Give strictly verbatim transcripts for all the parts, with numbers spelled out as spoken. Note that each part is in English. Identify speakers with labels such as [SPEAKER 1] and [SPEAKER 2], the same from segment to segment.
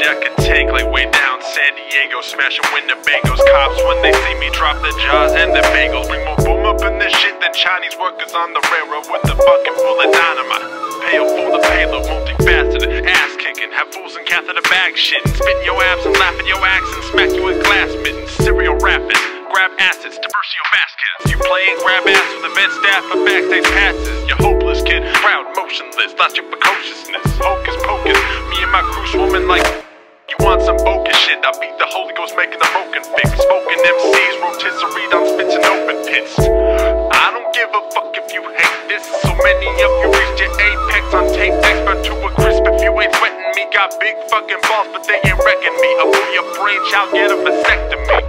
[SPEAKER 1] I can tank like way down San Diego, smashing Winnebagos. Cops when they see me drop the jaws and the bagels. Bring more boom up in this shit than Chinese workers on the railroad with the bucket full of dynamite. Pale for the payload, multifaceted, ass kicking, have fools in catheter bag shitting, spit in your abs and laugh at your accents, smack you with glass mittens, serial rapping, grab assets, Diversio Vasquez. You playing grab ass with event staff for backstage passes. You're hopeless kid, proud, motionless, lost your precociousness. Hocus pocus, me and my crew swimming like. You want some bogus shit? I beat the Holy Ghost making the broken fix. Spoken M Cs, rotisserie on spits and open pits. I don't give a fuck if you hate this. So many of you reached your apex on tape. Expert to a crisp if you ain't sweating me. Got big fucking balls, but they ain't wrecking me. Up for your brain, child, get a vasectomy.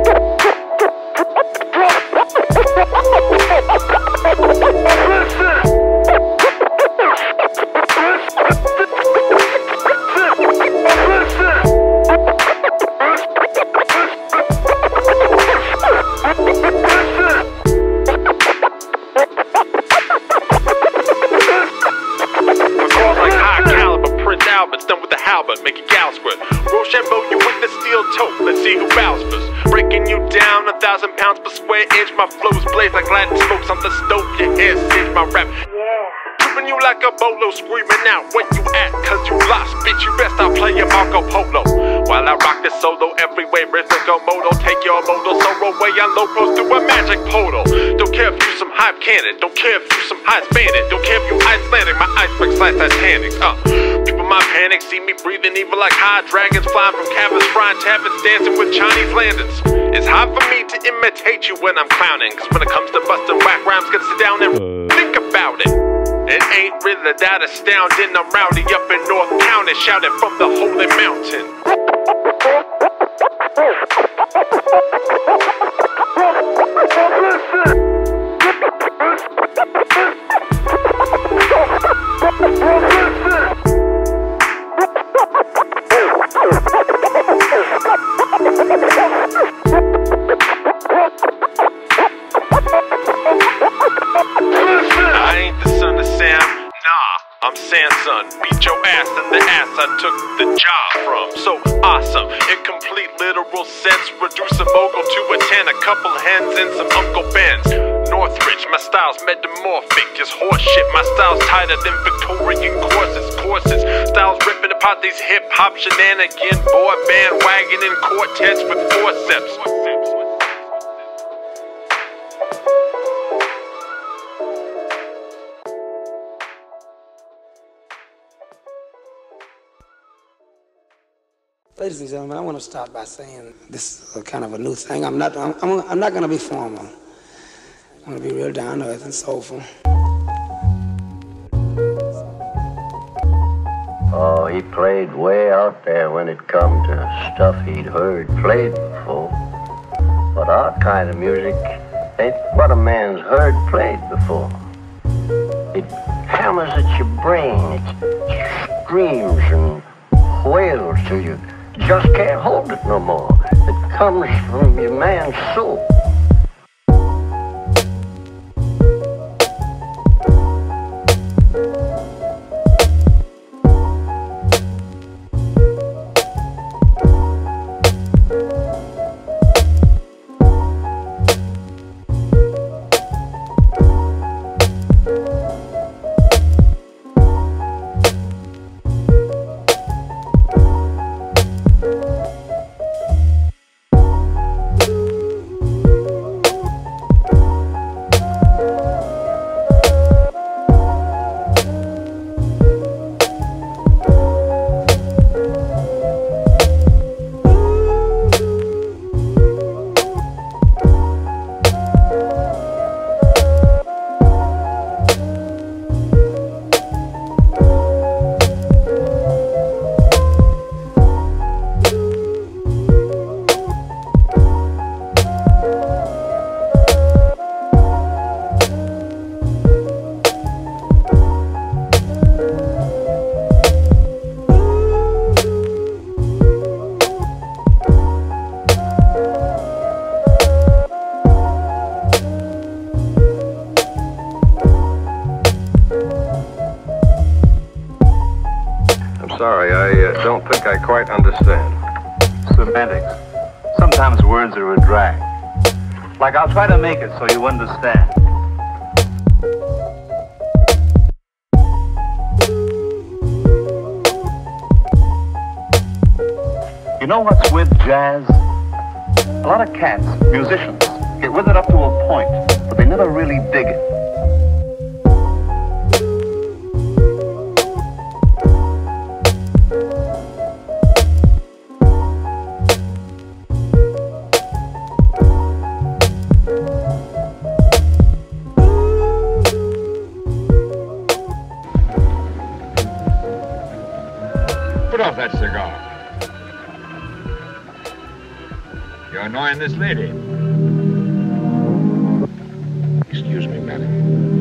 [SPEAKER 1] But done with the halberd, make a gal squirt. Rochambeau, you with the steel toe. Let's see who bows first. Breaking you down a thousand pounds per square inch. My flows blaze like Latin smokes on the stove. Your hair singe my rap. Tripping you like a bolo, screaming out where you at, cause you lost, bitch. You best I'll play your Marco Polo. While I rock this solo every way, rhythmical moto. Take your moto solo way on low pros through a magic portal. Don't care if you some hype cannon. Don't care if you some ice bandit. Don't care if you Icelandic. My iceberg slice Titanic. Uh. People my panic see me breathing evil like high dragons flying from caverns, frying tablets, dancing with Chinese lanterns. It's hard for me to imitate you when I'm clowning, cause when it comes to busting whack rhymes, gotta sit down and think about it. It ain't really that astounding. I'm rowdy up in North County, shouting from the holy mountain. I'm Sanson, beat your ass in the ass I took the job from. So awesome, in complete literal sense, reduce a mogul to a ten, a couple hens and some Uncle Ben's. Northridge, my style's metamorphic, just horse shit. My style's tighter than Victorian courses, courses. Styles ripping apart these hip hop shenanigan, boy bandwagon in quartets with forceps.
[SPEAKER 2] Ladies and gentlemen, I want to start by saying this is a kind of a new thing. I'm not, I'm, I'm, I'm not going to be formal. I'm going to be real down to earth and soulful.
[SPEAKER 3] Oh, he played way out there when it come to stuff he'd heard played before. But our kind of music ain't what a man's heard played before. It hammers at your brain. It screams and wails till you just can't hold it no more. It comes from your man's soul.
[SPEAKER 4] sorry, I uh, don't think I quite understand.
[SPEAKER 5] Semantics. Sometimes words are a drag. Like, I'll try to make it so you understand. You know what's with jazz? A lot of cats, musicians, get with it up to a point, but they never really dig it.
[SPEAKER 6] Put off that cigar. You're annoying this lady. Excuse me, madam.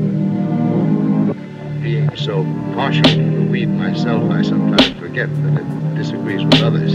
[SPEAKER 6] Being so partial to the weed myself, I sometimes forget that it disagrees with others.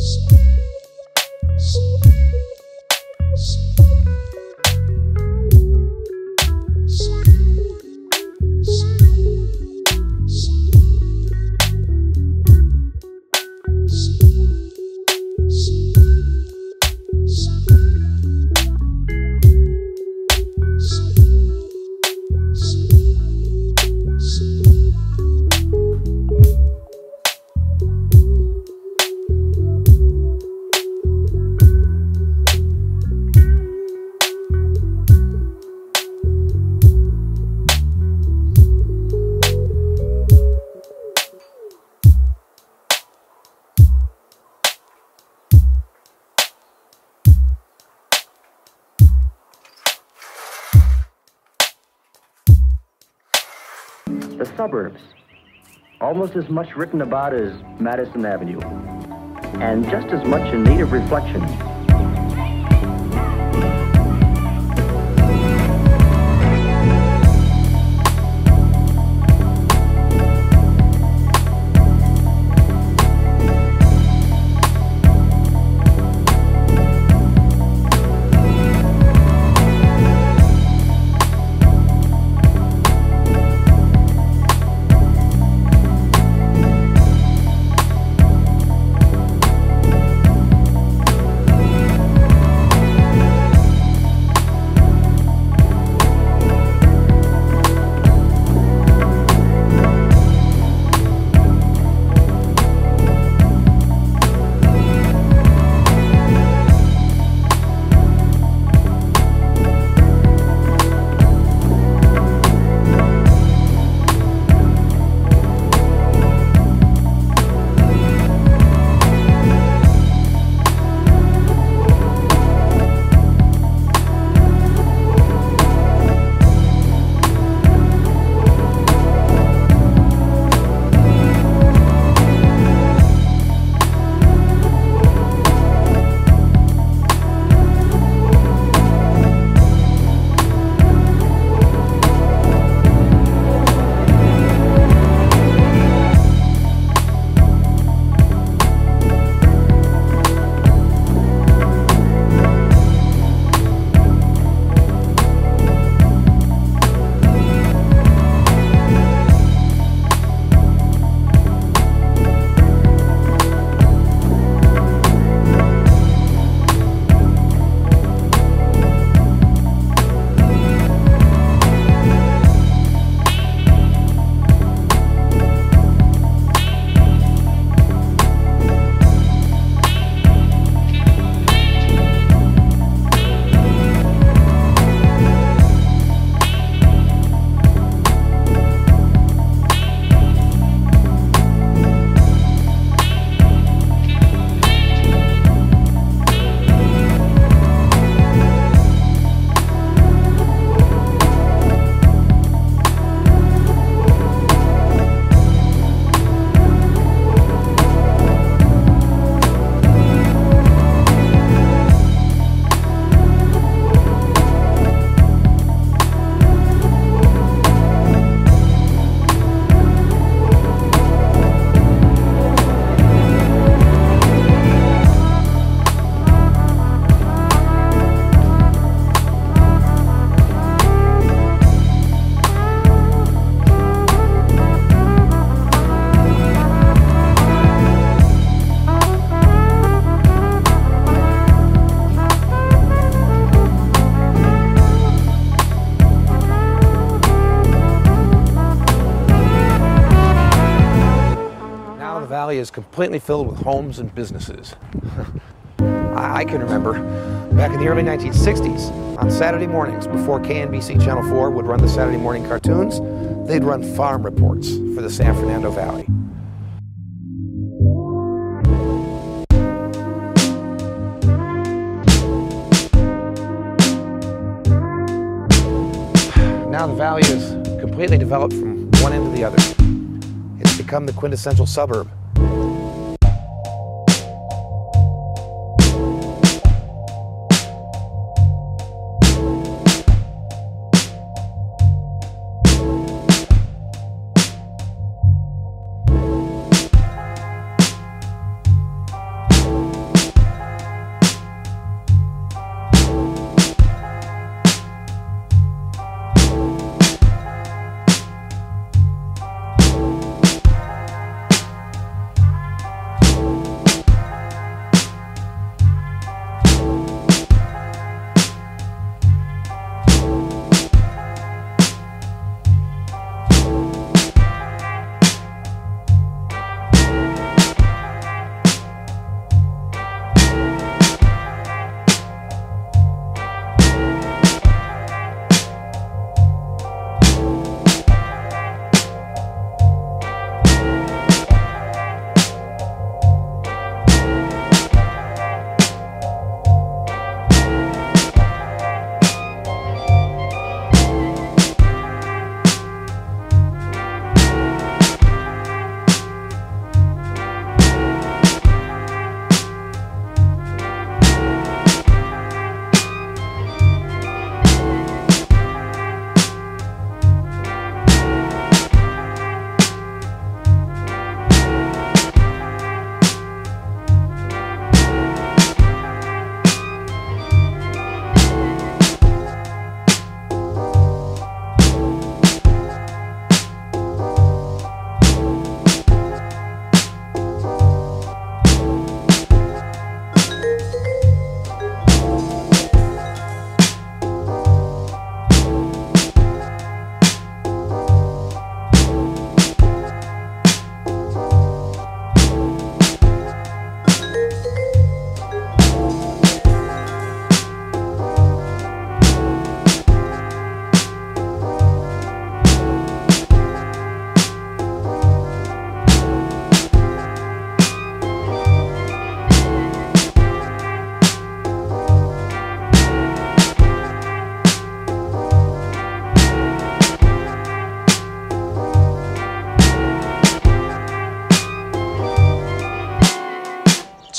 [SPEAKER 7] The suburbs, almost as much written about as Madison Avenue, and just as much in need of reflection.
[SPEAKER 8] valley is completely filled with homes and businesses. I can remember back in the early nineteen sixties, on Saturday mornings before K N B C Channel four would run the Saturday morning cartoons, they'd run farm reports for the San Fernando Valley. Now the valley is completely developed from one end to the other. It's become the quintessential suburb.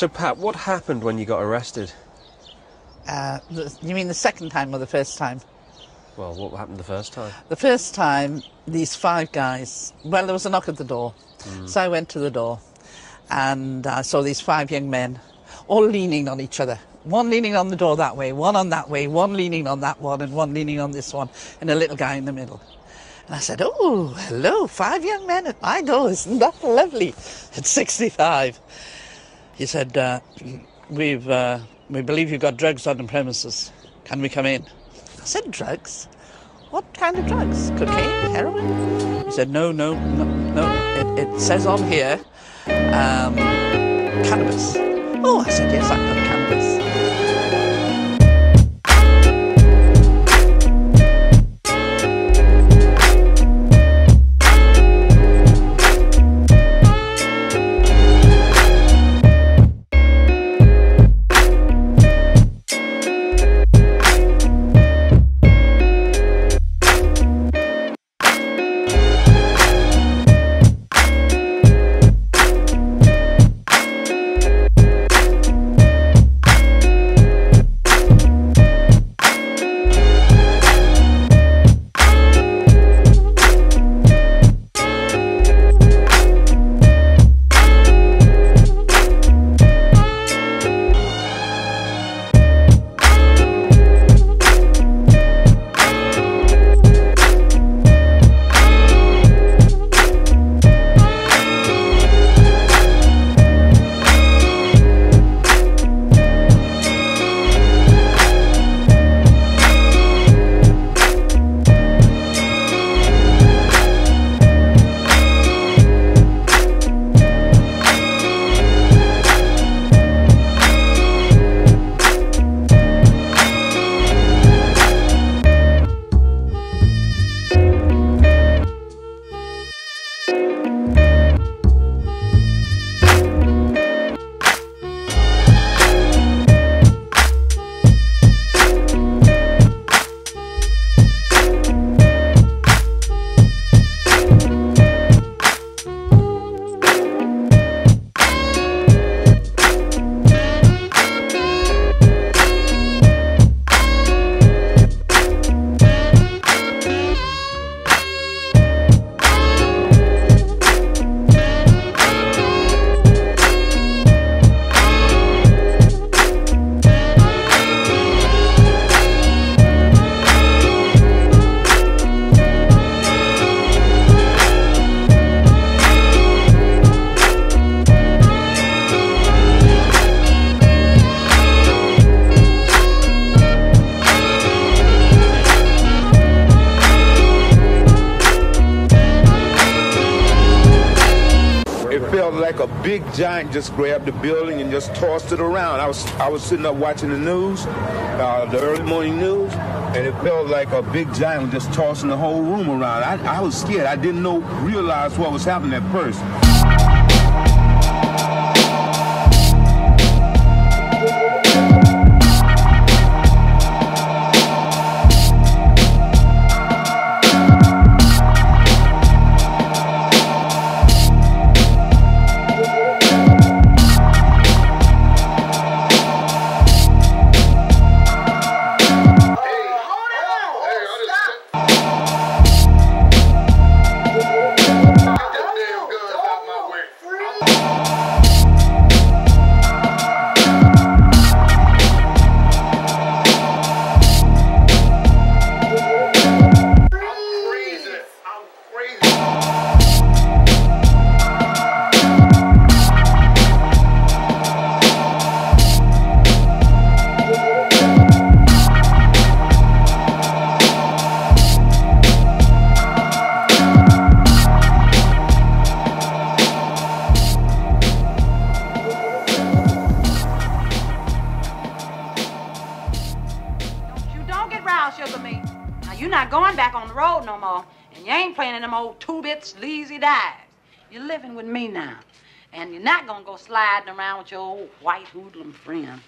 [SPEAKER 9] So, Pat, what happened when you got arrested?
[SPEAKER 10] Uh, the, you mean the second time or the first time?
[SPEAKER 9] Well, what happened the first time?
[SPEAKER 10] The first time, these five guys, well, there was a knock at the door. Mm. So I went to the door and I saw these five young men all leaning on each other. One leaning on the door that way, one on that way, one leaning on that one, and one leaning on this one, and a little guy in the middle. And I said, oh, hello, five young men at my door. Isn't that lovely? At sixty-five. He said, uh, we've, uh, we believe you've got drugs on the premises. Can we come in? I said, drugs? What kind of drugs? Cocaine? Heroin? He said, no, no, no, no. It, it says on here, um, cannabis. Oh, I said, yes, I've got cannabis.
[SPEAKER 11] Big giant just grabbed the building and just tossed it around. I was I was sitting up watching the news, uh, the early morning news, and it felt like a big giant was just tossing the whole room around. I, I was scared. I didn't know, realize what was happening at first.
[SPEAKER 12] Sleazy dives. You're living with me now, and you're not gonna go sliding around with your old white hoodlum friends.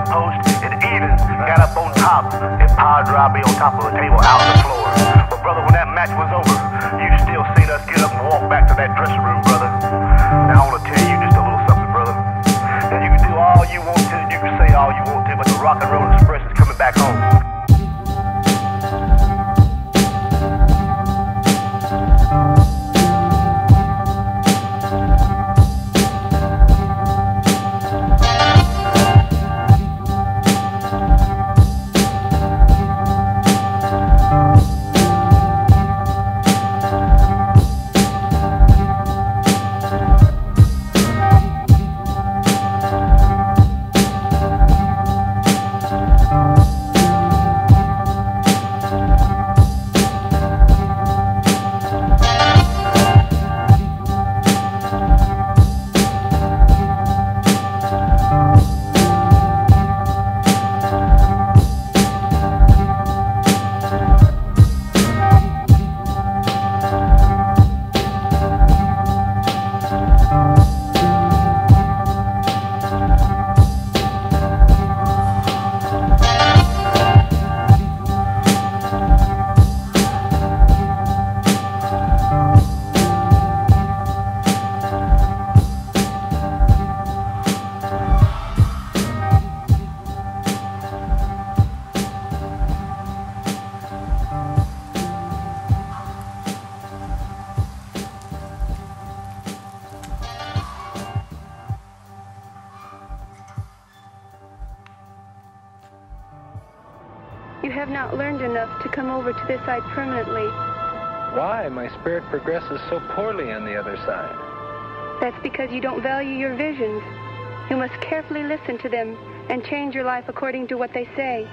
[SPEAKER 13] post, it even got up on top. It power drive me on top of the table out on the floor. But brother, when that match was over, you still seen us get up and walk back to that dressing room, brother. Now I want to tell you just a little something, brother. Now you can do all you want to, you can say all you want to, but the Rock and Roll Express is coming back home.
[SPEAKER 14] You have not learned enough to come over to this side permanently.
[SPEAKER 15] Why? My spirit progresses so poorly on the other side.
[SPEAKER 14] That's because you don't value your visions. You must carefully listen to them and change your life according to what they say.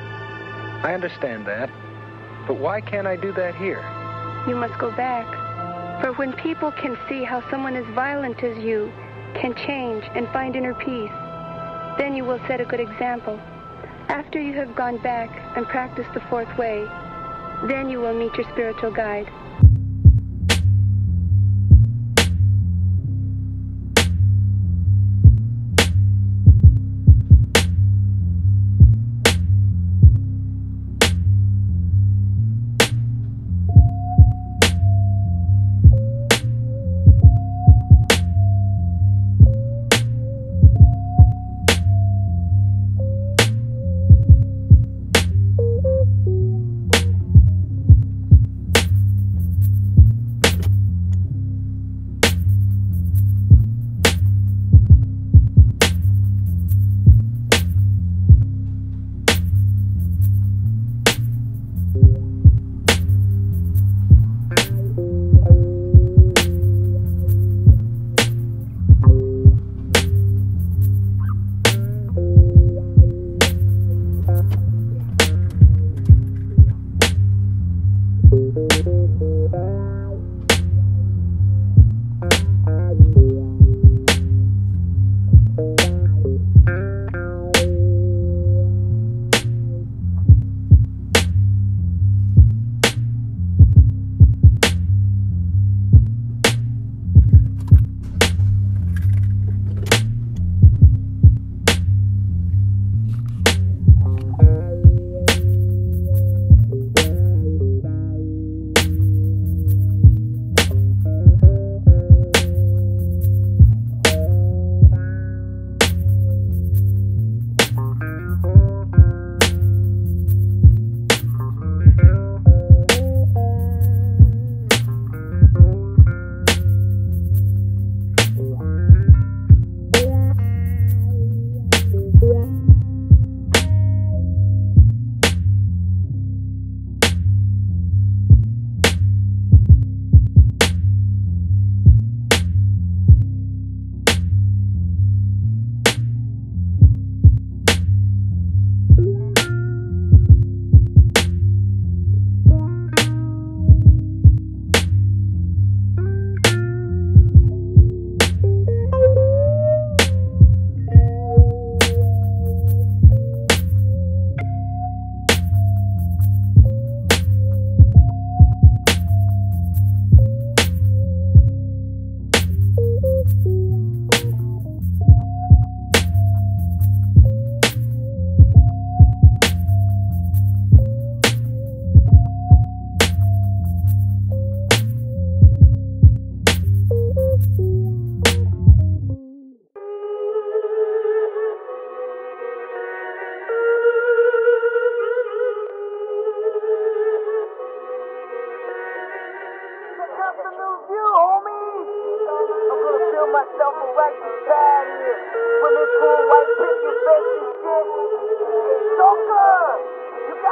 [SPEAKER 15] I understand that. But why can't I do that here?
[SPEAKER 14] You must go back. For when people can see how someone as violent as you can change and find inner peace, then you will set a good example. After you have gone back and practiced the fourth way, then you will meet your spiritual guide.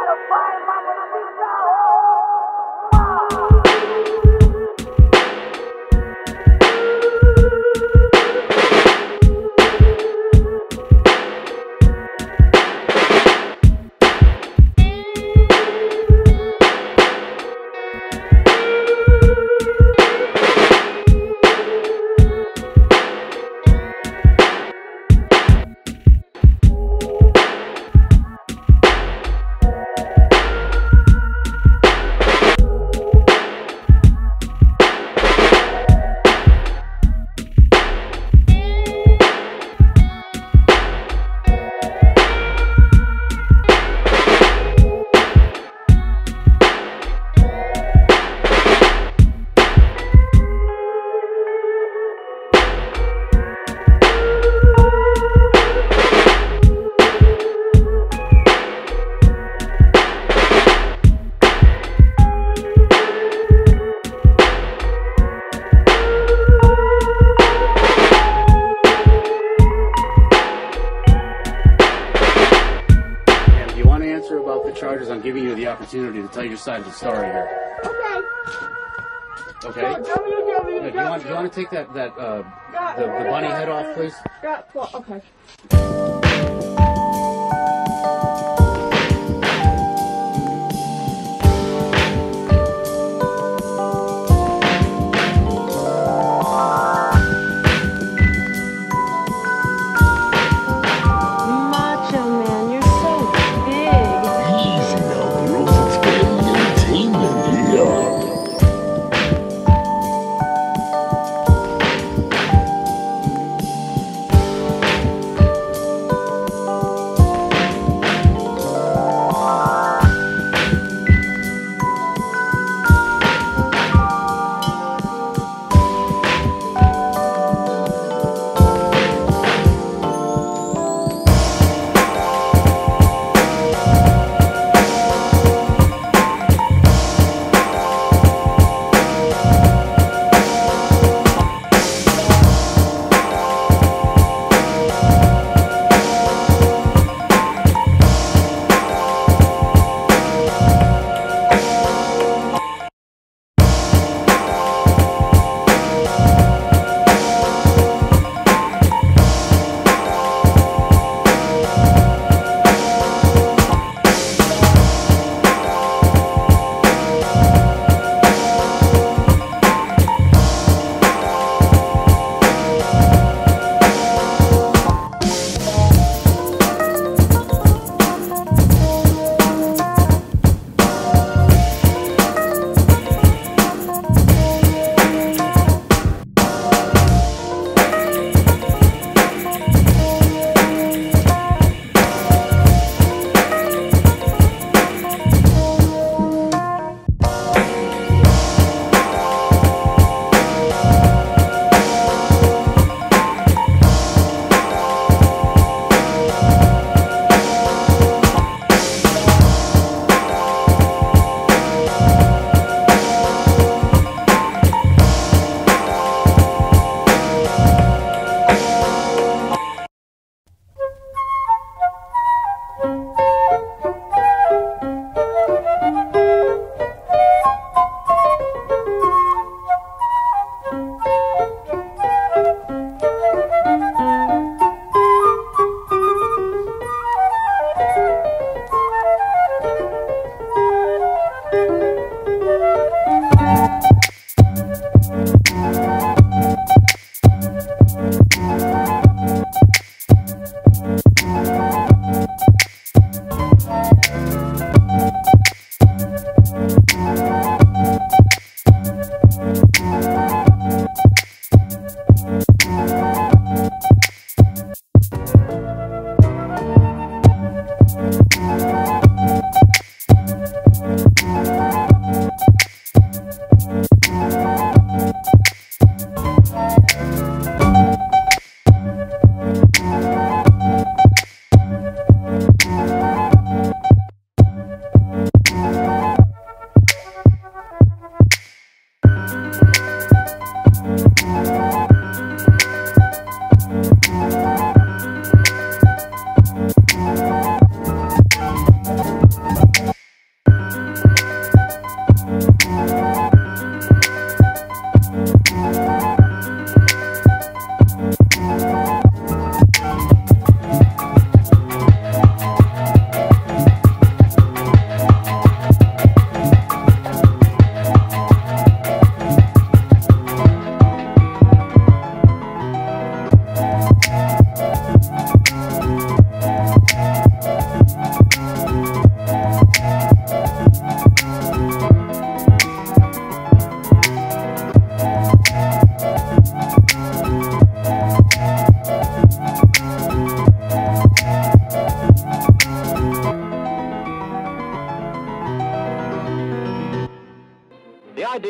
[SPEAKER 16] charges, I'm giving you the opportunity to tell your side of the story here.
[SPEAKER 17] Okay.
[SPEAKER 16] Okay?
[SPEAKER 17] Go, W, W,
[SPEAKER 16] Now, do you want, do you want to take that, that uh, the, the bunny head off, please?
[SPEAKER 17] Yeah, well, okay.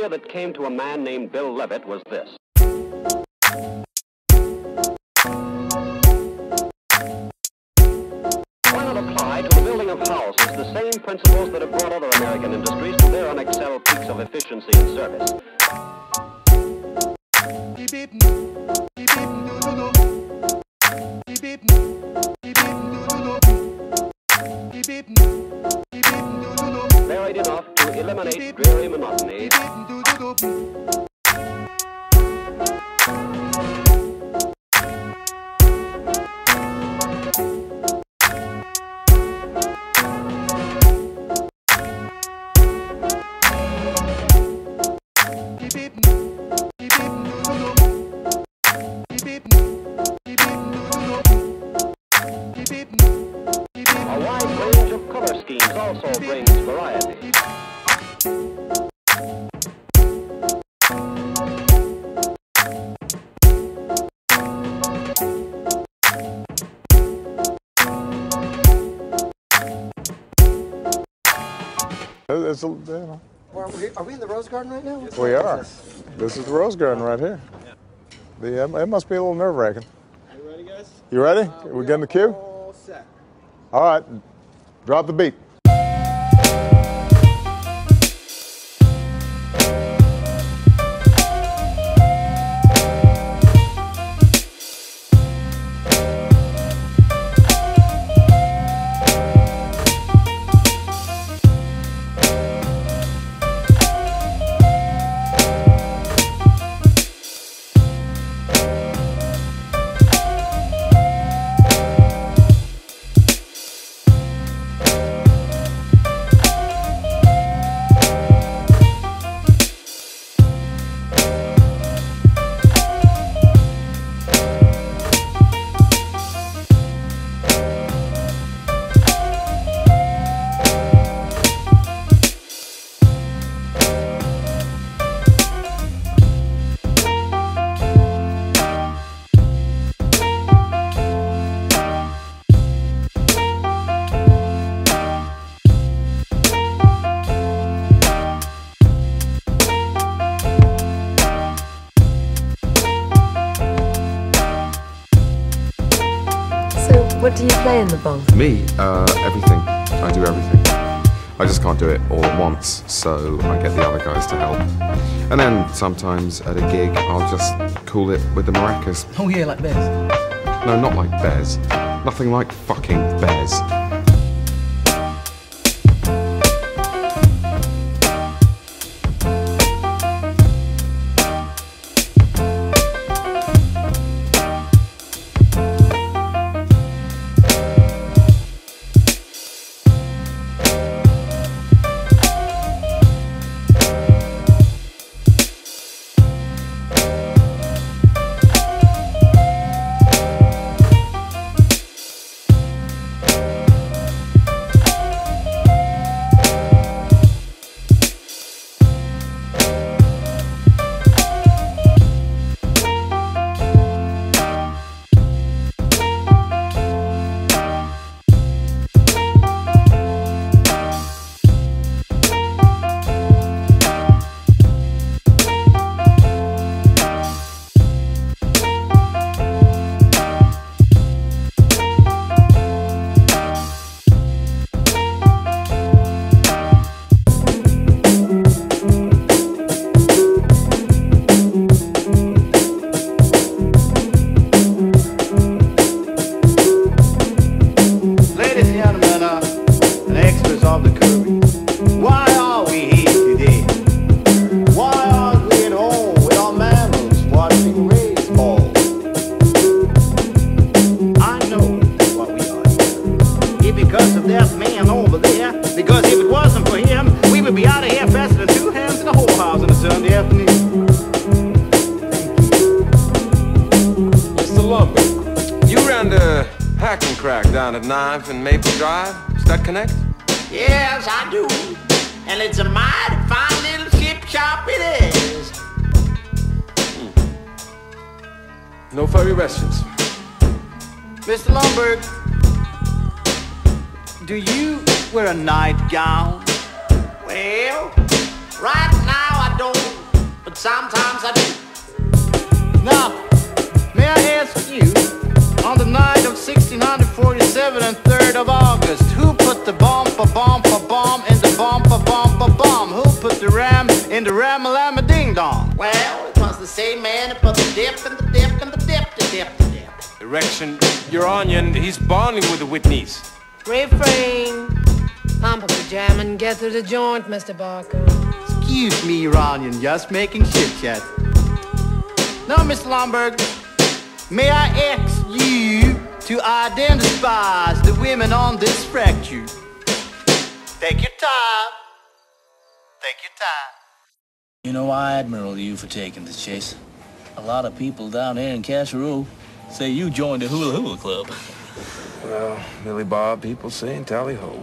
[SPEAKER 18] idea that came to a man named Bill Levitt was this. Why not apply to the building of houses the same principles that have brought other American industries to their unexcelled peaks of efficiency and service? Varied enough to eliminate dreary monotony. A wide range of color schemes also brings variety.
[SPEAKER 19] It's a, you know.
[SPEAKER 20] Are we, are we in the Rose Garden right now?
[SPEAKER 19] We are. This is the Rose Garden right here. The, it must be a little nerve-wracking.
[SPEAKER 20] Are you ready, guys?
[SPEAKER 19] You ready?
[SPEAKER 20] Uh,
[SPEAKER 19] we we getting the cue?
[SPEAKER 20] All set.
[SPEAKER 19] All right. Drop the beat.
[SPEAKER 21] What do you play in the bong?
[SPEAKER 4] Me? Uh, everything. I do everything. I just can't do it all at once, so I get the other guys to help. And then sometimes at a gig, I'll just cool it with the maracas.
[SPEAKER 20] Oh yeah, like Bez?
[SPEAKER 4] No, not like Bez. Nothing like fucking Bez.
[SPEAKER 9] Down at ninth and Maple Drive. Does that connect?
[SPEAKER 22] Yes, I do. And it's a mighty fine little chip shop it is.
[SPEAKER 9] Hmm. No furry questions.
[SPEAKER 22] Mister Lundberg, do you wear a nightgown? Well, right now I I don't, but sometimes I do.
[SPEAKER 1] Now, may I ask you, on the night of sixteen forty-seven and third of August, who put the bomb-a-bomb-a-bomb in the bomb-a-bomb-a-bomb? Who put the ram in the ram-a-lam-a-ding-dong?
[SPEAKER 22] Well, it was the same man that put the dip and the dip and the dip, the dip, the dip.
[SPEAKER 9] Erection, your onion, he's bonding with the Whitneys.
[SPEAKER 2] Refrain. Pump up the jam and get to the joint, Mister Barker.
[SPEAKER 1] Excuse me, Ronyon, just making chit-chat. Now, Miss Lomberg, may I ask you to identify the women on this fracture? Take your time. Take your time.
[SPEAKER 23] You know, I admire you for taking the chase. A lot of people down here in Casserole say you joined the Hula Hula Club.
[SPEAKER 24] Well, Billy Bob, people saying tally-ho.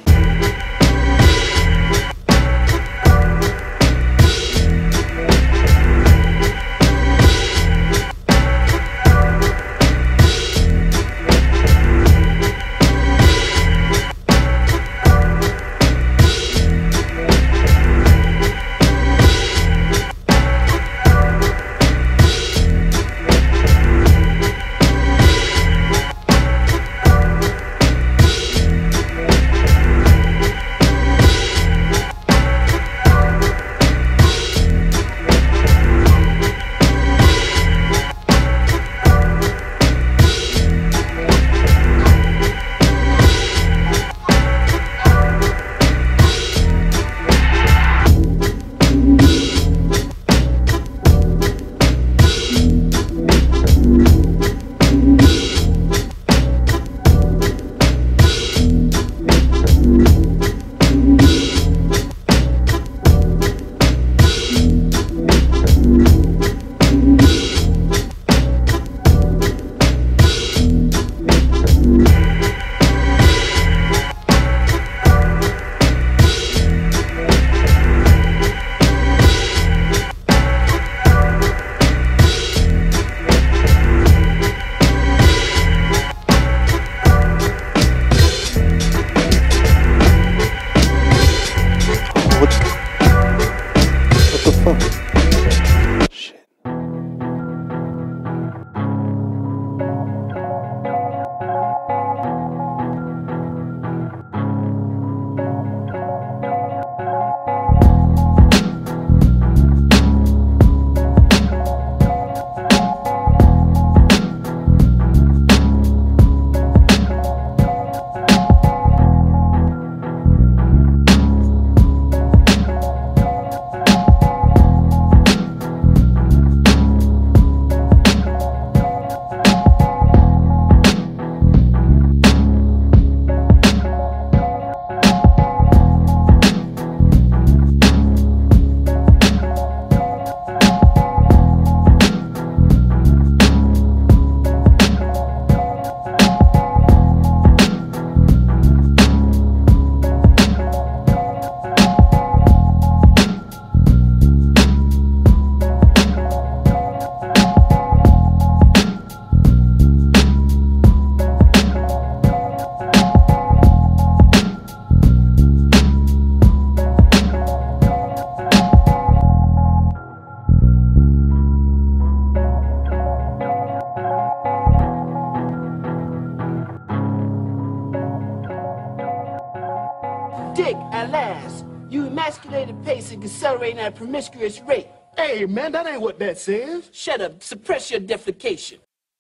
[SPEAKER 22] Dick, at last, you emasculated pace and accelerating at a promiscuous rate.
[SPEAKER 1] Hey, man, that ain't what that says.
[SPEAKER 22] Shut up. Suppress your defecation.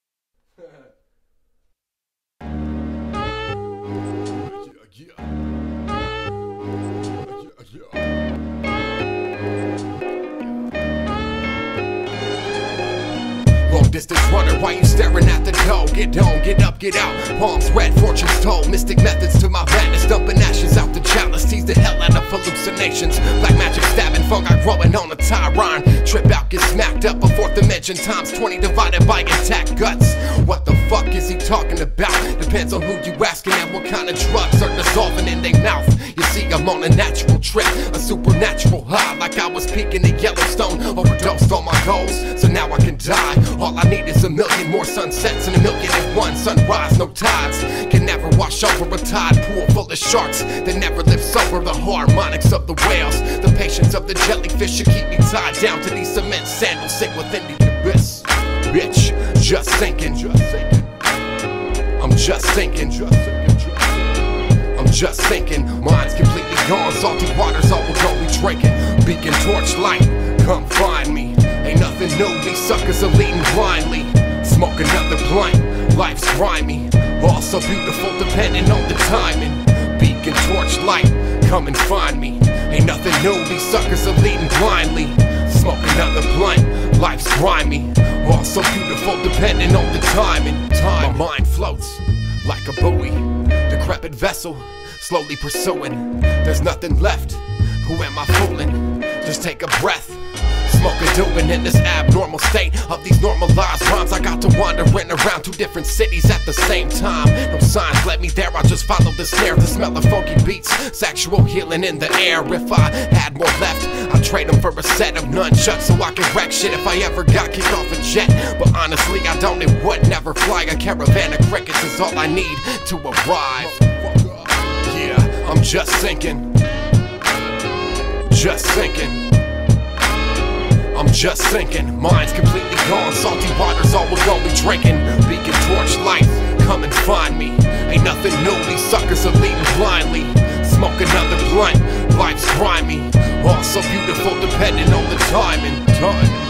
[SPEAKER 25] Long distance runner, why you staring at the dough? Get on, get up, get out. Palms red, fortunes told. Mystic methods to my madness, dumping ashes out the chalice. Tease the hell out of hallucinations. Black magic stabbing, fungi growing on a tie rhyme. trip out, get smacked up. A fourth dimension times twenty divided by intact guts. What the fuck is he talking about? Depends on who you asking and what kind of drugs are dissolving in their mouth. You see, I'm on a natural trip, a supernatural high, like I was peaking at Yellowstone. Overdosed on my goals, so now I can die. All I need is a million more sunsets and a million and one sunrise. No tides can never wash over a tide pool full of sharks that never live sober. The harmonics of the whales, the patience of the jellyfish should keep me tied down to these cement sandals. Sink within the abyss. Bitch, just thinking. I'm just thinking. I'm just thinking. Mind's completely gone. Salty water's all we're gonna be drinking. Beacon torch light, come find me. Ain't nothing new. These suckers are leading blindly. Smoke another blunt. Life's grimy. All so beautiful, depending on the timing. Beacon torch light, come and find me. Ain't nothing new. These suckers are leading blindly. Smoke another blunt. Life's grimy. All so beautiful, depending on the timing. Time. My mind floats like a buoy, decrepit vessel, slowly pursuing. There's nothing left. Who am I fooling? Just take a breath. Smoke a doobin' in this abnormal state of these normalized rhymes. I got to wandering around two different cities at the same time. No signs led me there, I just followed the snare. The smell of funky beats, sexual healing in the air. If I had more left, I'd trade them for a set of nunchucks so I could wreck shit if I ever got kicked off a jet. But honestly, I don't, it would never fly. A caravan of crickets is all I need to arrive. Yeah, I'm just thinking. Just thinking. I'm just thinking, mind's completely gone. Salty water's all we're gonna be drinking. Beacon torch light, come and find me. Ain't nothing new, these suckers are leading blindly. Smoke another blunt, life's grimy. All so beautiful, depending on the timing. Time.